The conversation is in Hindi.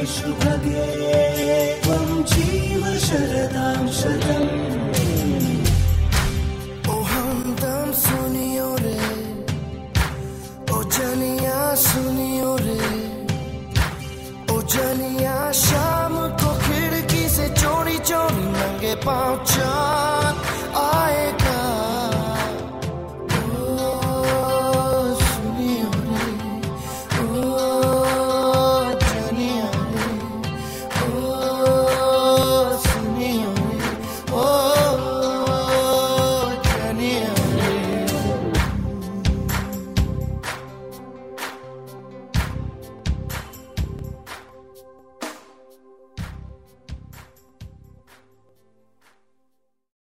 शुभगे त्वं जीव शरदां शतम्। ओ हमदम सुनियो रे, ओ जनिया सुनियो रे, ओ जनिया शाम को खिड़की से चोरी चोरी नंगे पाँव